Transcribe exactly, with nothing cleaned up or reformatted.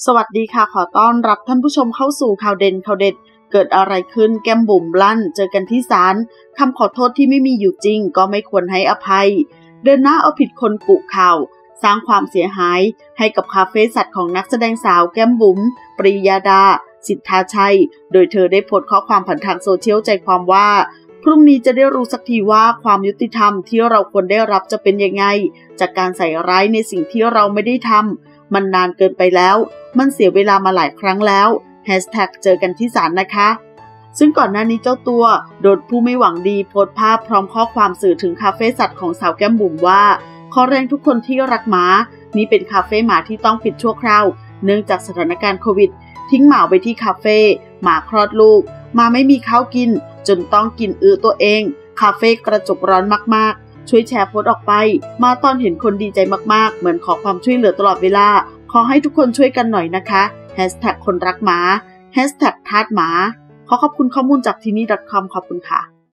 สวัสดีค่ะขอต้อนรับท่านผู้ชมเข้าสู่ข่าวเด่นข่าวเด็ดเกิดอะไรขึ้นแก้มบุ๋มลั่นเจอกันที่ศาลคำขอโทษที่ไม่มีอยู่จริงก็ไม่ควรให้อภัยเดินหน้าเอาผิดคนกุข่าวสร้างความเสียหายให้กับคาเฟ่สัตว์ของนักแสดงสาวแก้มบุ๋มปรียาดาสิทธาชัยโดยเธอได้โพสต์ข้อความผ่านทางโซเชียลใจความว่าพรุ่งนี้จะได้รู้สักทีว่าความยุติธรรมที่เราควรได้รับจะเป็นยังไงจากการใส่ร้ายในสิ่งที่เราไม่ได้ทำมันนานเกินไปแล้วมันเสียเวลามาหลายครั้งแล้วแฮชแท็กเจอกันที่ศาลนะคะซึ่งก่อนหน้านี้เจ้าตัวโดนผู้ไม่หวังดีโพสต์ภาพพร้อมข้อความสื่อถึงคาเฟ่สัตว์ของสาวแก้มบุ๋มว่าขอแรงทุกคนที่รักหมานี่เป็นคาเฟ่หมาที่ต้องปิดชั่วคราวเนื่องจากสถานการณ์โควิดทิ้งหมาไว้ที่คาเฟ่หมาคลอดลูกหมาไม่มีข้าวกินจนต้องกินอื้อตัวเองคาเฟ่กระจกร้อนมากๆช่วยแชร์โพสต์ออกไปมาตอนเห็นคนดีใจมากๆเหมือนขอความช่วยเหลือตลอดเวลาขอให้ทุกคนช่วยกันหน่อยนะคะแฮชแท็กคนรักหมาแฮชแท็กทาสหมาขอขอบคุณข้อมูลจากที่นี่ .com ขอบคุณค่ะ